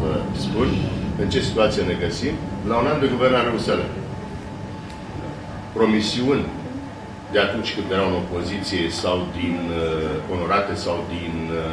vă spun în ce situație ne găsim la un an de guvernare USL. Promisiuni de atunci când erau în opoziție sau din onorate sau din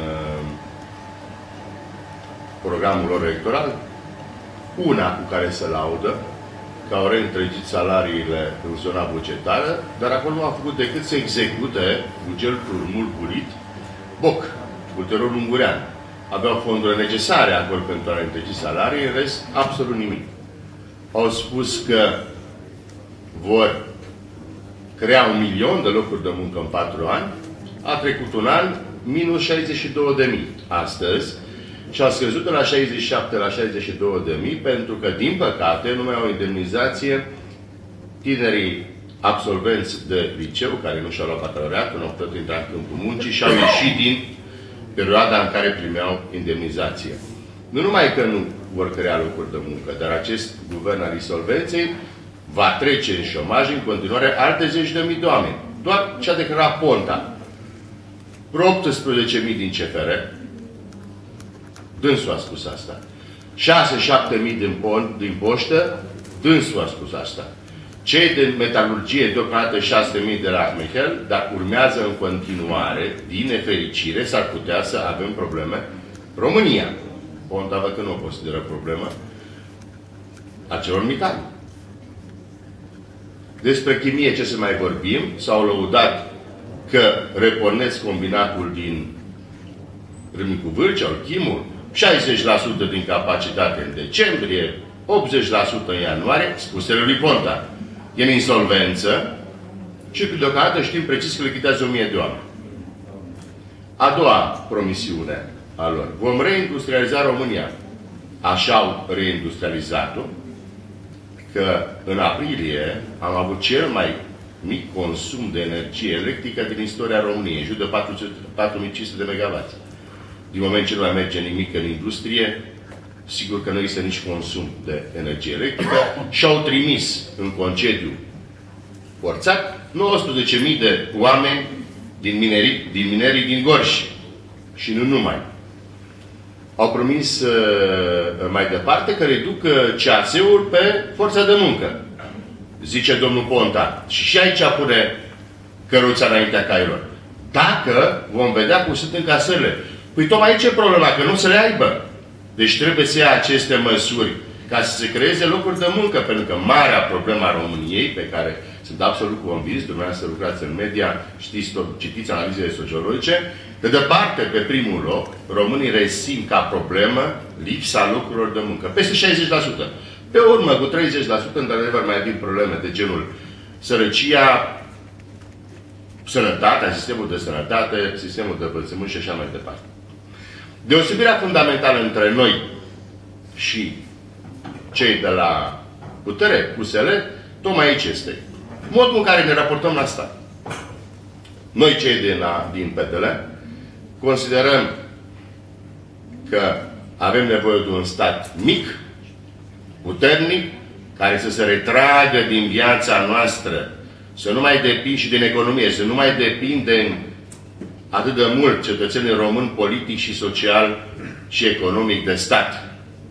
programul lor electoral, una cu care se laudă, că au reîntregit salariile în zona bugetară, dar acolo nu au făcut decât să execute bugetul mulburit Boc, ulterior Ungurean. Aveau fondurile necesare acolo pentru a reîntregi salarii, în rest, absolut nimic. Au spus că vor crea 1.000.000 de locuri de muncă în 4 ani, a trecut un an, minus 62.000 astăzi, și a scăzut de la 67 la 62.000, pentru că, din păcate, nu mai au indemnizație tinerii absolvenți de liceu, care nu și-au luat bacalaureatul, nu au putut intra în câmpul muncii și au ieșit din perioada în care primeau indemnizație. Nu numai că nu vor crea locuri de muncă, dar acest guvern al insolvenței va trece în șomaj în continuare alte 10.000 de oameni. Doar ce a declarat Ponta. Vreo 18.000 din CFR, dânsul a spus asta. 6-7.000 din poștă, dânsul a spus asta. Cei de metalurgie, deocamdată 6.000 de la Mihel, dar urmează în continuare, din nefericire, s-ar putea să avem probleme. România, Ponta văd că nu o consideră problemă, ArcelorMittal. Despre chimie ce să mai vorbim, s-au lăudat că repornesc combinatul din Râmnicu Vâlcea, Chimul, 60% din capacitate în decembrie, 80% în ianuarie, spusele lui Ponta. E în insolvență și deocamdată știm precis că lichidează 1.000 de oameni. A doua promisiune a lor. Vom reindustrializa România. Așa au reindustrializat-o, că în aprilie am avut cel mai mic consum de energie electrică din istoria României, în jur de 4.500 de megawatts. Din moment ce nu mai merge nimic în industrie, sigur că nu există nici consum de energie electrică și au trimis în concediu forțat 19.000 de oameni din minerii din Gorj. Și nu numai. Au promis mai departe că reduc CAS-ul pe forța de muncă. Zice domnul Ponta. Și aici pune căruța înaintea cailor. Dacă vom vedea cum sunt încasările. Păi tocmai aici e problema, că nu se le aibă. Deci trebuie să ia aceste măsuri ca să se creeze locuri de muncă, pentru că marea problema a României, pe care sunt absolut convins, dumneavoastră lucrați în media, citiți analizele sociologice, de departe, pe primul loc, românii resimt ca problemă lipsa locurilor de muncă. Peste 60%. Pe urmă, cu 30%, într-adevăr, mai vin probleme de genul sărăcia, sănătatea, sistemul de sănătate, sistemul de învățământ și așa mai departe. Deosebirea fundamentală între noi și cei de la putere, USL, tocmai aici este. Modul în care ne raportăm la stat. Noi, cei din PDL, considerăm că avem nevoie de un stat mic, puternic, care să se retragă din viața noastră, să nu mai depind și din economie, să nu mai depindem atât de mult cetățenii români politic și social și economic de stat.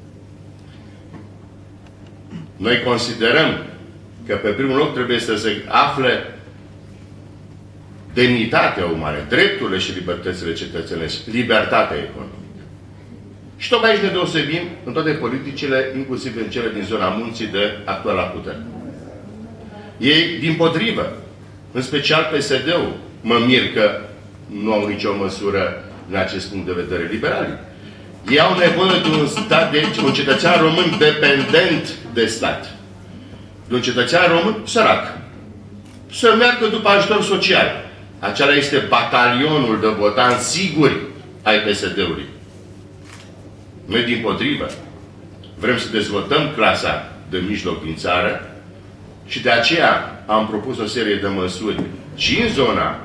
Noi considerăm că pe primul loc trebuie să se afle demnitatea umană, drepturile și libertățile cetățenești, libertatea economică. Și tocmai aici ne deosebim în toate politicile, inclusiv în cele din zona munții de actuala putere. Ei, dimpotrivă, în special PSD-ul, mă mir că nu au nicio măsură în acest punct de vedere liberali. Ei au nevoie de un stat, de un cetățean român dependent de stat. De un cetățean român sărac. Să meargă după ajutor social. Acela este batalionul de votanți siguri ai PSD-ului. Noi, dimpotrivă, vrem să dezvoltăm clasa de mijloc din țară și de aceea am propus o serie de măsuri și în zona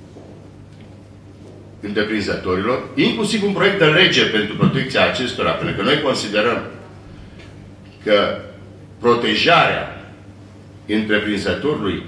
întreprinzătorilor, inclusiv un proiect de lege pentru protecția acestora, pentru că noi considerăm că protejarea întreprinzătorului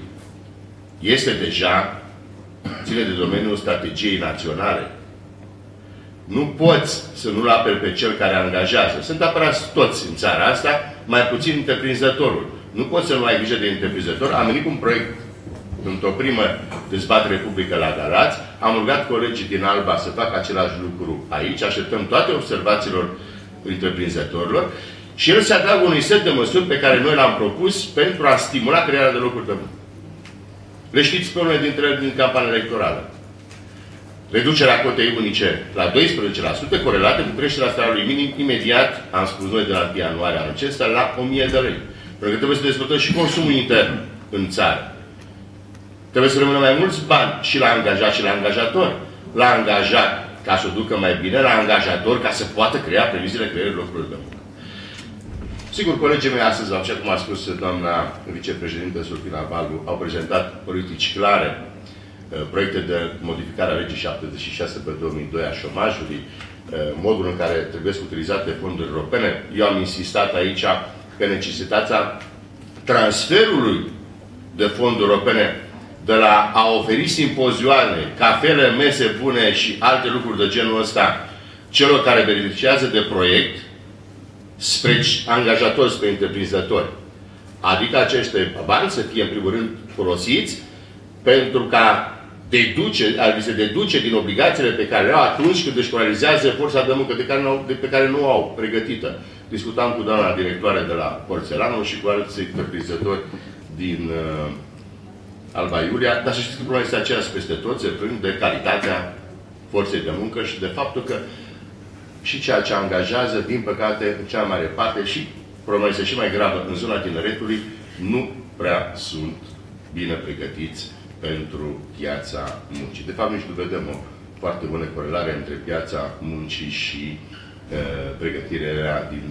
este deja, ține de domeniul strategiei naționale. Nu poți să nu-l aperi pe cel care angajează. Sunt apărați toți în țara asta, mai puțin întreprinzătorul. Nu poți să nu ai grijă de întreprinzător. Am venit cu un proiect într-o primă dezbatere publică la Galați, am rugat colegii din Alba să facă același lucru aici, așteptăm toate observațiilor întreprinzătorilor și el se adaugă unui set de măsuri pe care noi l-am propus pentru a stimula crearea de locuri de muncă. Le știți pe unele dintre ele din campania electorală. Reducerea cotei unice la 12%, corelată cu creșterea salariului minim, imediat, am spus noi de la 1 ianuarie anul acesta, la 1000 de lei. Pentru că trebuie să dezvoltăm și consumul intern în țară. Trebuie să rămână mai mulți bani și la angajat și la angajator. La angajat ca să o ducă mai bine, la angajator ca să poată crea previziile creării locurilor de muncă. Sigur, colegii mei astăzi, așa cum a spus doamna vicepreședintă Surfina Balbu, au prezentat politici clare, proiecte de modificare a legii 76 pe 2002 a șomajului, modul în care trebuie utilizate fonduri europene. Eu am insistat aici pe necesitatea transferului de fonduri europene de la a oferi simpozioane, cafele, mese bune și alte lucruri de genul ăsta celor care beneficiază de proiect spre angajatori, spre întreprinzători. Adică aceste bani să fie în primul rând folosiți pentru ca li se deduce din obligațiile pe care le au atunci când își realizează forța de muncă pe care nu o au pregătită. Discutam cu doamna directoare de la Porțelanul și cu alți întreprinzători din Alba Iulia, dar să știți că problema este aceeași peste tot, se plâng de calitatea forței de muncă și de faptul că și ceea ce angajează, din păcate, în cea mai mare parte, și problema este și mai gravă în zona tineretului, nu prea sunt bine pregătiți pentru piața muncii. De fapt, nici nu vedem o foarte bună corelare între piața muncii și pregătirea din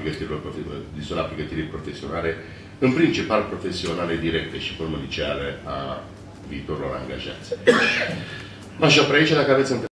zona pregătirii profesionale, în principal profesionale directe și formă liceale a viitorilor angajați. M-aș opri aici dacă aveți întrebări.